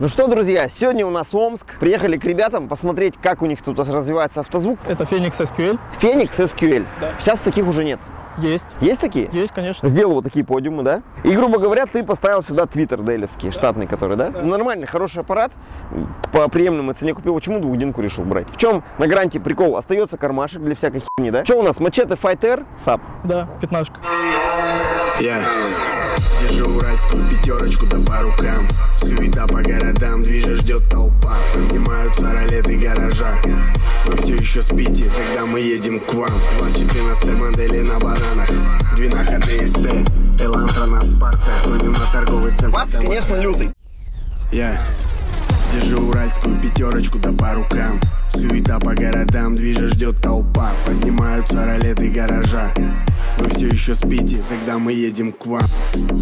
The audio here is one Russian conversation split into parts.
Ну что, друзья, сегодня у нас Омск. Приехали к ребятам посмотреть, как у них тут развивается автозвук. Это Phoenix SQL. Phoenix SQL. Да. Сейчас таких уже нет. Есть. Есть такие? Есть, конечно. Сделал вот такие подиумы, да? И, грубо говоря, ты поставил сюда твиттер дейлевский, штатный который, да? Да. Нормальный, хороший аппарат. По приемлемой цене купил. Почему двухдинку решил брать? В чем на гарантии прикол? Остается кармашек для всякой херни, да? Что у нас? Machete Fight Air SAP. Да, пятнашка. Я держу уральскую пятерочку да по рукам. Суета по городам, движа ждет толпа. Поднимаются ролеты гаража. Вы все еще спите, тогда мы едем к вам. У вас 14 модели на бананах, Двинаха ДСТ, Элантра на Спарта. Клоним на торговый центр. Вас, конечно, лютый. Я держу уральскую пятерочку да по рукам. Суета по городам, движа ждет толпа. Поднимаются ролеты гаража. Вы все еще спите, тогда мы едем к вам.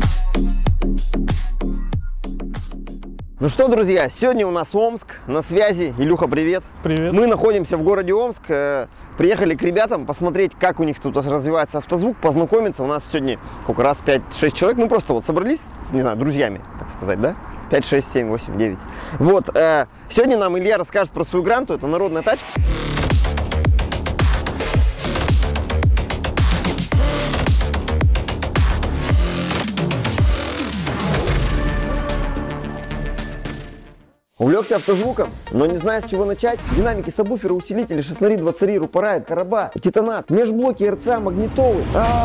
Ну что, друзья, сегодня у нас Омск, на связи. Илюха, привет. Привет. Мы находимся в городе Омск. Приехали к ребятам посмотреть, как у них тут развивается автозвук, познакомиться. У нас сегодня сколько раз 5-6 человек. Мы просто вот собрались, не знаю, друзьями, так сказать, да? 5, 6, 7, 8, 9. Вот. Сегодня нам Илья расскажет про свою гранту. Это народная тачка. Увлекся автозвуком, но не знаю, с чего начать. Динамики, сабвуферы, усилители, шестнари, двадцари, рупорайт, короба, титанат, межблоки, РЦА, магнитолы.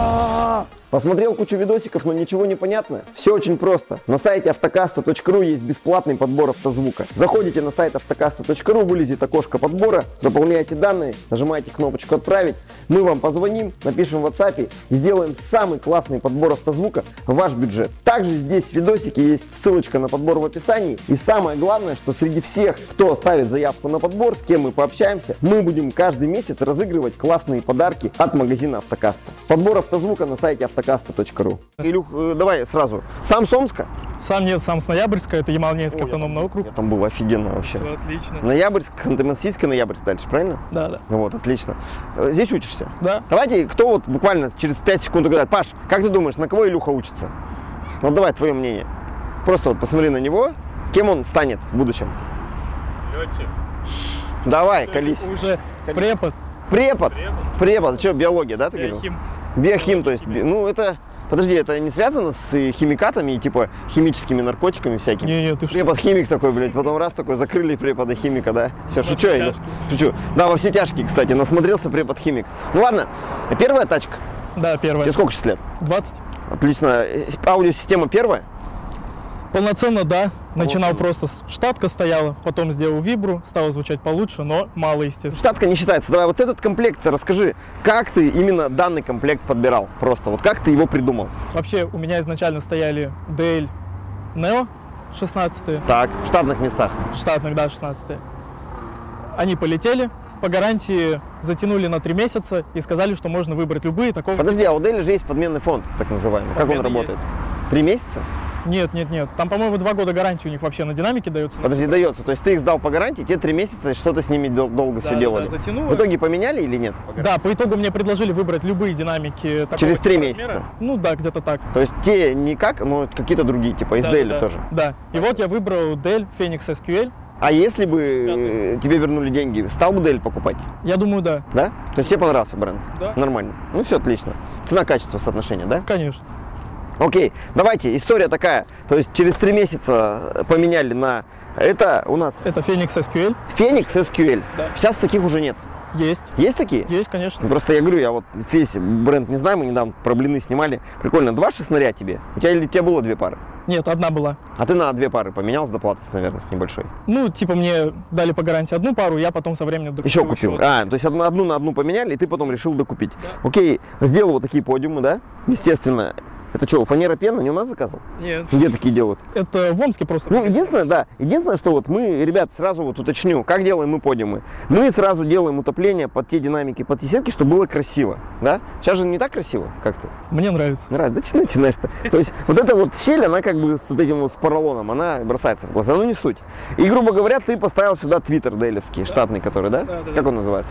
Посмотрел кучу видосиков, но ничего не понятно. Все очень просто. На сайте автокаста.ру есть бесплатный подбор автозвука. Заходите на сайт автокаста.ру, вылезет окошко подбора, заполняете данные, нажимаете кнопочку «Отправить». Мы вам позвоним, напишем в WhatsApp и сделаем самый классный подбор автозвука в ваш бюджет. Также здесь в видосике есть ссылочка на подбор в описании. И самое главное, что среди всех, кто оставит заявку на подбор, с кем мы пообщаемся, мы будем каждый месяц разыгрывать классные подарки от магазина Автокаста. Подбор автозвука на сайте автокаста.ру. Илюх, давай сразу. Сам с Омска? Сам нет, сам с Ноябрьска, это Ямал-Ненецкий автономный округ. Я там был офигенно вообще. Все отлично. Ноябрьск, Ханты-Мансийская, Ноябрьск дальше, правильно? Да, да. Вот, отлично. Здесь учишься? Да. Давайте, кто вот буквально через 5 секунд угадает. Паш, как ты думаешь, на кого Илюха учится? Вот давай твое мнение. Просто вот посмотри на него. Кем он станет в будущем? Летчик. Давай, колись. Уже препод. Препод? Препод. Что, биология, да, ты говорил? Биохим. Биохим, то есть, ну это... Подожди, это не связано с химикатами и типа химическими наркотиками всякими? Не, ты что? Препод-химик такой, блядь, потом раз такой, закрыли препода-химика, да? Все, шучу я, Илюх, шучу. Да, во все тяжкие, кстати, насмотрелся препод-химик. Ну ладно, первая тачка. Да, первая. Тебе сколько сейчас лет? 20. Отлично. Аудиосистема первая? Полноценно, да. Начинал просто штатка стояла, потом сделал вибру, стало звучать получше, но мало, естественно. Штатка не считается. Давай вот этот комплект расскажи, как ты именно данный комплект подбирал? Просто вот как ты его придумал? Вообще у меня изначально стояли DL Neo 16, Так, в штатных местах. в штатных, да, 16. Они полетели, по гарантии затянули на 3 месяца и сказали, что можно выбрать любые такого. Подожди, а у Дели же есть подменный фонд, так называемый. Как он Подменный работает? 3 месяца? Нет. Там, по-моему, 2 года гарантии у них вообще на динамике дается. Подожди, дается. То есть ты их сдал по гарантии, те 3 месяца что-то с ними долго все делали. Да, затянуло. В итоге поменяли или нет? Да, по итогу мне предложили выбрать любые динамики такого Через 3 типа месяца? размера. Ну да, где-то так. То есть те никак, но какие-то другие, типа из Дели Да. тоже. Да. И вот я выбрал Dell Phoenix SQL. А если бы тебе вернули деньги, стал бы Dell покупать? Я думаю, да. Да? То есть тебе понравился бренд? Да. Нормально. Ну все отлично. Цена-качество соотношение, да? Конечно. Окей, давайте, история такая. То есть через 3 месяца поменяли на... Это у нас Это Phoenix SQL. Phoenix SQL. Да. Сейчас таких уже нет. Есть. Есть такие? Есть, конечно. Просто я говорю, я вот весь бренд не знаю, мы недавно про блины снимали. Прикольно, 2 шестнаря тебе? У тебя было 2 пары? Нет, одна была. А ты на 2 пары поменял с доплатой, наверное, с небольшой? Ну, типа мне дали по гарантии одну пару, я потом со временем докупил. Еще купил. То есть одну на одну поменяли, и ты потом решил докупить. Да. Окей, сделал вот такие подиумы, да? Естественно. Это что, фанера пена? Не у нас заказывал? Нет. Где такие делают? Это в Омске просто. Ну, единственное, что вот мы, ребят, сразу вот уточню, как делаем мы подиумы. Мы сразу делаем утопление под те динамики, под те сетки, чтобы было красиво, да? Сейчас же не так красиво, как ты? Мне нравится. Нравится? Да что начинаешь-то? То есть вот эта вот щель, она как бы с вот этим вот с поролоном, она бросается в глаза, но не суть. И, грубо говоря, ты поставил сюда твиттер дейлевский, штатный который, да? Да. Как он называется?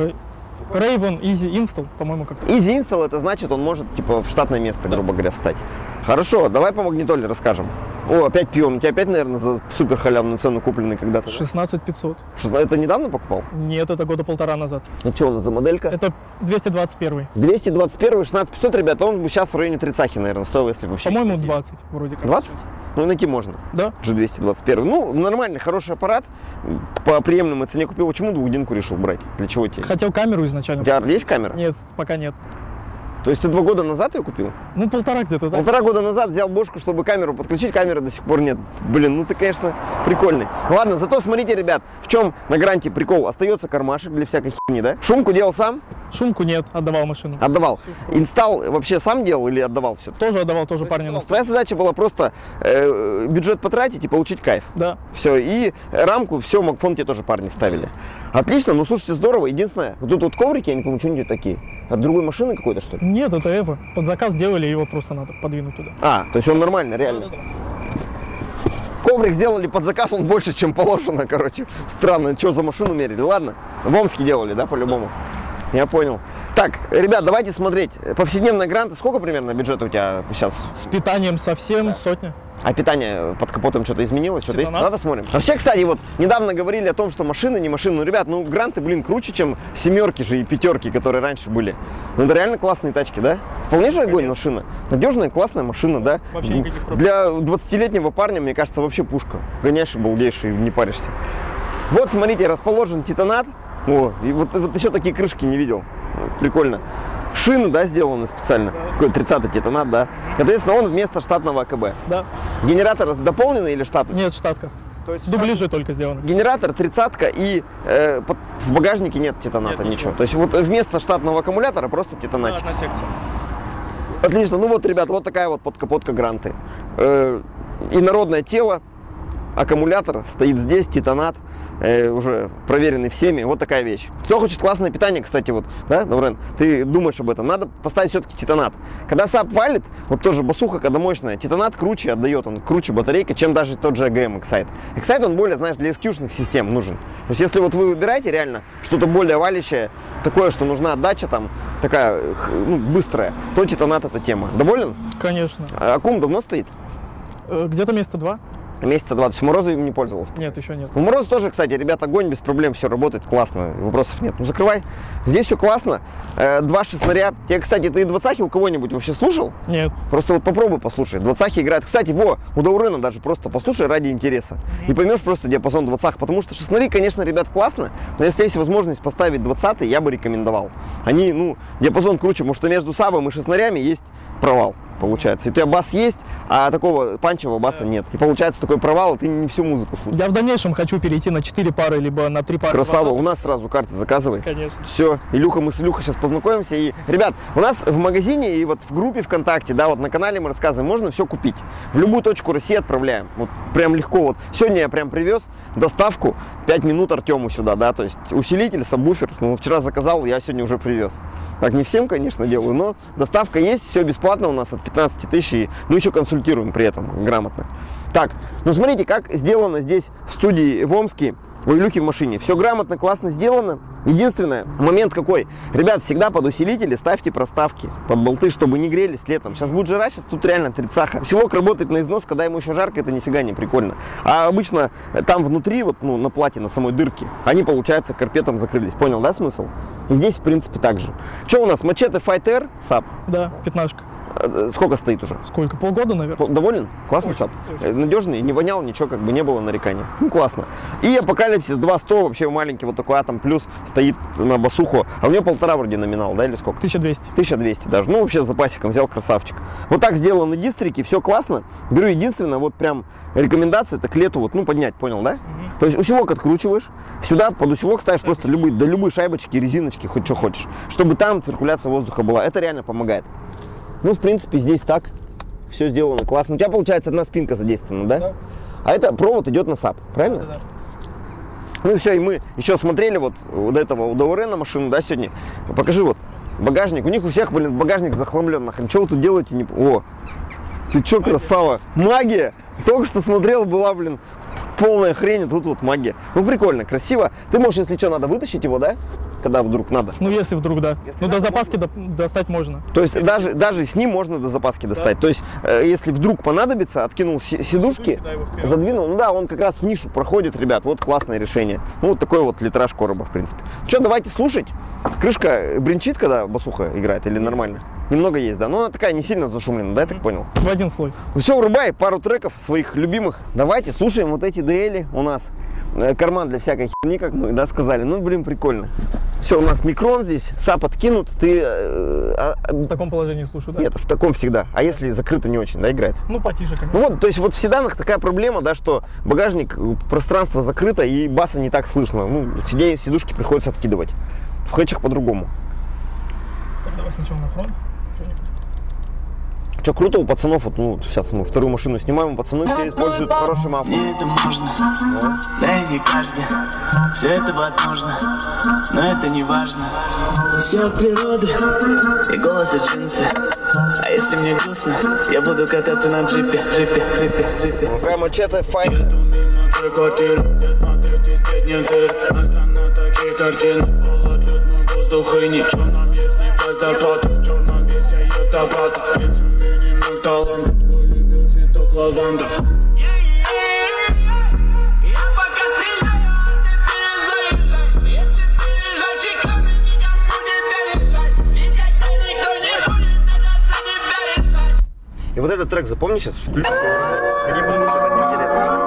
Raven Easy Install, по-моему, как-то. Easy Install, это значит, он может типа в штатное место, грубо говоря, встать. Хорошо, давай по магнитоле расскажем. О, опять пион. У тебя опять, наверное, за супер халявную цену купленный когда-то. 16 500. Это недавно покупал? Нет, это года полтора назад. Ну что у нас за моделька? Это 221. 221, 16 500, ребята, он бы сейчас в районе 30-ки, наверное, стоил, если бы вообще. По-моему, красиво. 20 вроде как. 20? сейчас. Ну, найти можно. Да. G221. Ну, нормальный, хороший аппарат. По приемлемой цене купил. Почему двухдинку решил брать? Для чего тебе? Хотел камеру изначально. У тебя есть камера? Нет, пока нет. То есть ты 2 года назад ее купил? Ну, полтора где-то, так? 1,5 года назад взял бошку, чтобы камеру подключить, камеры до сих пор нет. Блин, ну ты, конечно, прикольный. Ладно, зато смотрите, ребят, в чем на гранте прикол. Остается кармашек для всякой херни, да? Шумку делал сам? Шумку нет, отдавал машину. Отдавал. Инсталл вообще сам делал или отдавал все? Тоже отдавал, тоже парни на Твоя задача была просто бюджет потратить и получить кайф. Да. Все, и рамку, все, Макфон тебе тоже парни ставили. Отлично, ну слушайте, здорово. Единственное, вот тут вот коврики, я не помню, что они такие. От другой машины какой-то, что ли? Нет, это Эва. Под заказ делали, его просто надо подвинуть туда. А, то есть он нормально, реально. Коврик сделали под заказ, он больше, чем положено, короче. Странно, что за машину мерили? Ладно, в Омске делали, да, по-любому? Я понял. Так, ребят, давайте смотреть. Повседневная гранта, сколько примерно бюджета у тебя сейчас? С питанием совсем сотня. А питание под капотом что-то изменилось? Что-то есть? Титанат. Давай посмотрим. Вообще, кстати, вот недавно говорили о том, что машины, не машины. Ну, ребят, ну гранты, блин, круче, чем семерки же и пятерки, которые раньше были. Ну, это реально классные тачки, да? Вполне же огонь машина. Надежная, классная машина, да? Вообще никаких проблем. Для 20-летнего парня, мне кажется, вообще пушка. Гоняешь и балдеешь, и не паришься. Вот, смотрите, расположен титанат. О, и вот еще такие крышки не видел. Прикольно. Шины, да, сделаны специально. Да. Какой 30-й титанат, да. Соответственно, он вместо штатного АКБ. Да. Генератор дополненный или штатный? Нет, штатка. То есть Дубляжи только сделаны. генератор 30-ка и в багажнике нет титаната, Нет, ничего. ничего. То есть вот вместо штатного аккумулятора просто титанатик. Одна секция. Отлично. Ну вот, ребят, вот такая вот подкапотка гранты. Инородное тело, аккумулятор стоит здесь, титанат. Уже проверенный всеми, вот такая вещь. Кто хочет классное питание, кстати, вот, да, Даврен, ты думаешь об этом, надо поставить все-таки титанат. Когда САП валит, вот тоже басуха, когда мощная, титанат круче отдает, он круче батарейка, чем даже тот же AGM Excite. Excite, он более, знаешь, для SQ-шных систем нужен. То есть, если вот вы выбираете реально что-то более валящее, такое, что нужна отдача там, такая, ну, быстрая, то титанат это тема. Доволен? Конечно. А аккум давно стоит? Где-то месяца 2? Месяца 2, то есть Мороза им не пользовался? Нет, еще нет. У Мороза тоже, кстати, ребята, огонь без проблем, все работает классно, вопросов нет. Ну закрывай, здесь все классно, 2 шестнаря. Тебе, кстати, ты 20-хи у кого-нибудь вообще слушал? Нет. Просто вот попробуй послушай, 20-хи играют. Кстати, у Даурена даже просто послушай ради интереса. И поймешь просто диапазон 20-х, потому что шестнари, конечно, ребят, классно, но если есть возможность поставить 20-й, я бы рекомендовал. Они, ну, диапазон круче, потому что между сабом и шестнарями есть провал. Получается. И у тебя бас есть, а такого панчевого баса нет. И получается такой провал, и ты не всю музыку слушаешь. Я в дальнейшем хочу перейти на 4 пары, либо на 3 пары. Красава, у нас сразу карты заказывай. Конечно. Все, Илюха, мы с Илюхой сейчас познакомимся. И, ребят, у нас в магазине и вот в группе ВКонтакте, да, вот на канале мы рассказываем, можно все купить. В любую точку России отправляем. Вот прям легко. Вот сегодня я прям привез доставку 5 минут Артему сюда, да, то есть усилитель, сабвуфер. Ну, вчера заказал, я сегодня уже привез. Так, не всем, конечно, делаю, но доставка есть, все бесплатно у нас от 15 тысяч, и мы еще консультируем при этом грамотно. Так, ну смотрите, как сделано здесь в студии в Омске, у Илюхи в машине. Все грамотно, классно сделано. Единственное, момент какой. Ребят, всегда под усилители ставьте проставки под болты, чтобы не грелись летом. Сейчас будет жара, сейчас тут реально 30-ха. Усилок работает на износ, когда ему еще жарко, это нифига не прикольно. А обычно там внутри, вот, ну, на плате, на самой дырке, они, получается, карпетом закрылись. Понял, да, смысл? И здесь, в принципе, так же. Что у нас? Machete Fight R, САП. Да, 15-шка. Сколько стоит уже? Сколько? Полгода, наверное? Доволен? Классный Очень, САП. очень. Надежный, не вонял, ничего, как бы не было нареканий. Ну, классно. И Апокалипсис 2.100, вообще маленький вот такой Атом Плюс, стоит на басуху. А у него 1,5 вроде номинал, да, или сколько? 1200. 1200 даже. Ну, вообще с запасиком взял, красавчик. Вот так сделаны дистрики, все классно. Беру единственное, вот прям рекомендация, это к лету вот, ну, поднять, понял, да? То есть усилок откручиваешь, сюда под усилок ставишь просто любые шайбочки, резиночки, хоть что хочешь, чтобы там циркуляция воздуха была. Это реально помогает. Ну, в принципе, здесь так все сделано классно. У тебя, получается, одна спинка задействована, да? Да. А это провод идет на САП, правильно? Да. Ну и все, и мы еще смотрели вот до этого, у Даурена машину, да, сегодня. Покажи вот багажник. У них у всех, блин, багажник захламлен нахрен. Что вы тут делаете? Не... О, ты че, красава? Магия! Только что смотрел, была, блин, полная хрень, а тут вот магия. Ну, прикольно, красиво. Ты можешь, если что, надо вытащить его, да? когда вдруг надо. Ну, если вдруг, да. Если Ну, надо, до запаски достать можно. То есть даже с ним можно до запаски достать. То есть если вдруг понадобится, откинул сидушки, да, его вперед. задвинул. Ну да, он как раз в нишу проходит, ребят. Вот классное решение. Ну вот такой вот литраж короба, в принципе. Что, давайте слушать. Крышка бренчит, когда басуха играет, или нормально? Немного есть, да. Но она такая не сильно зашумлена, да, я так понял? В один слой. Ну все, врубай пару треков своих любимых. Давайте слушаем вот эти DL у нас. Карман для всякой херни, как мы, да, сказали. Ну, блин, прикольно. Все, у нас микрон здесь, сап откинут. Ты... В таком положении слушаю, да? Нет, в таком всегда. А если закрыто не очень, да, играет? Ну, потише, конечно. Ну вот, то есть вот в седанах такая проблема, да, что багажник, пространство закрыто и баса не так слышно. Ну, сидушки приходится откидывать. В хэтчах по-другому. Так, давай сначала на фронт. Что круто у пацанов, вот, ну, сейчас мы вторую машину снимаем, пацаны все используют хороший маф. Мне это можно, да и не каждый. Все это возможно, но это не важно. Все от природы и голос и джинсы. А если мне грустно, я буду кататься на джипе. Ну, прям мачете файт. Я смотрю, здесь нет дыр. Остана такие картины. Холод, лед, мой воздух и ничего нам есть не под зарплату. В черном весе ее табата. Ведь у меня немного таланта. Твой любимый цветок лаванда. Я пока стреляю, а ты перезаряжай. Если ты лежачий камень, никому не пережать. Никогда никто не будет это за тебя решать. И вот этот трек запомни сейчас, включу. Сходи, послушай, ради интереса.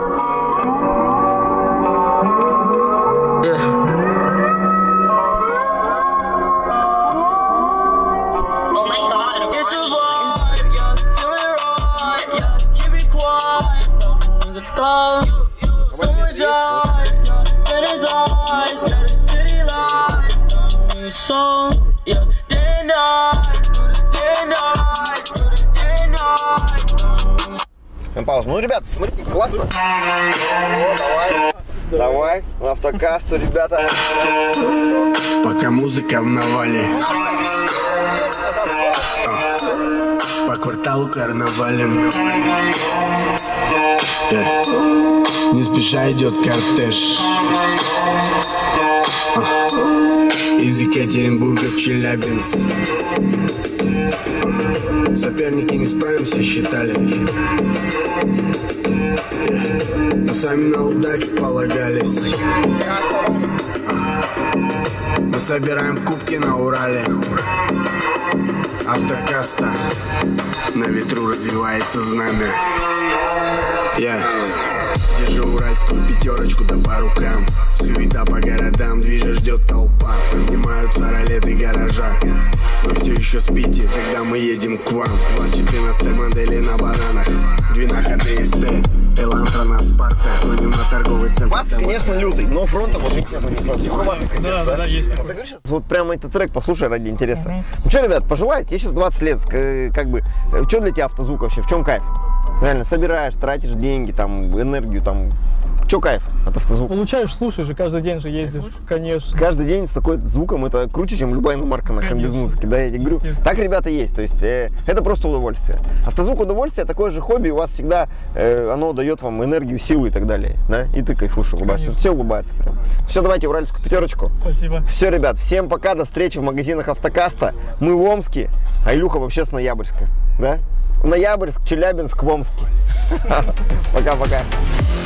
It's a vibe, yeah, feel it right, yeah, keep it quiet, don't nigga thought. So much eyes, yeah, fantasize, yeah, the city lights, got me so, yeah, day and night, day and night, day and night. Пауза. Ну, ребята, смотрите, классно. О, давай. Давай, на автокасту, ребята. Пока музыка в навале, по кварталу карнавалем. Не спеша идет кортеж из Екатеринбурга в Челябинск. Соперники не справимся, считали, но сами на удачу полагались. Мы собираем кубки на Урале. Автокаста, на ветру развивается знамя. Я держу уральскую пятерочку да по рукам. Суета по городам, движа ждет толпа. Поднимаются ролеты гаража. Вы все еще спите, тогда мы едем к вам. У вас 14 модели на бананах, Двинаха ДСТ, Элантра на Спарта. Ходим на торговый центр. Бас, конечно, лютый, но фронта вот суховатый, конечно. Да, есть Вот, такой. ты говоришь, вот прямо этот трек послушай ради интереса. Ну что, ребят, пожелай, тебе сейчас 20 лет, как бы, что для тебя автозвук вообще, в чем кайф? Реально, собираешь, тратишь деньги, там, энергию, там, что кайф от автозвука? Получаешь, слушаешь же, каждый день же ездишь, конечно. Каждый день с такой звуком это круче, чем любая иномарка на без музыки, да, я тебе говорю. Естественно. Так, ребята, есть, то есть это просто удовольствие. Автозвук удовольствие, такое же хобби, у вас всегда оно дает вам энергию, силу и так далее, да, и ты кайфуешь, улыбаешься. Конечно. Все улыбаются прям. Все, давайте уральскую пятерочку. Спасибо. Все, ребят, всем пока, до встречи в магазинах Автокаста. Мы в Омске, а Илюха вообще с Ноябрьска, да? Ноябрьск, Челябинск, в Омске. Пока-пока.